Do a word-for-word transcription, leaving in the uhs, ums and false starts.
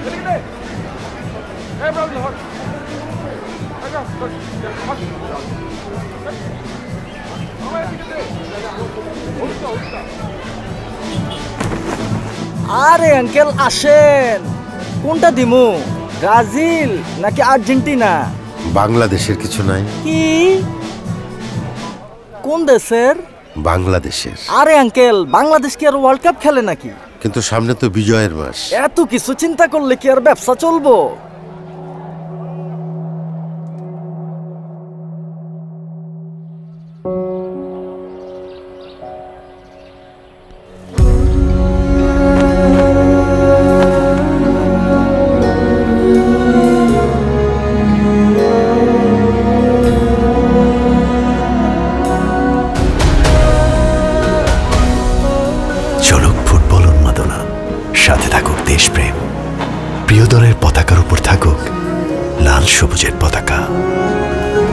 আরে আঙ্কেল আসেন, কোনটা দিমু, ব্রাজিল নাকি আর্জেন্টিনা? বাংলাদেশের কিছু নাই? কি কোন দেশের? বাংলাদেশের। আরে আঙ্কেল, বাংলাদেশ কি আর ওয়ার্ল্ড কাপ খেলে নাকি? কিন্তু সামনে তো বিজয়ের মাস। এত কিছু চিন্তা করলে কি আর ব্যবসা চলবো? সাথে থাকুক দেশপ্রেম, প্রিয় দলের পতাকার উপর থাকুক লাল সবুজের পতাকা।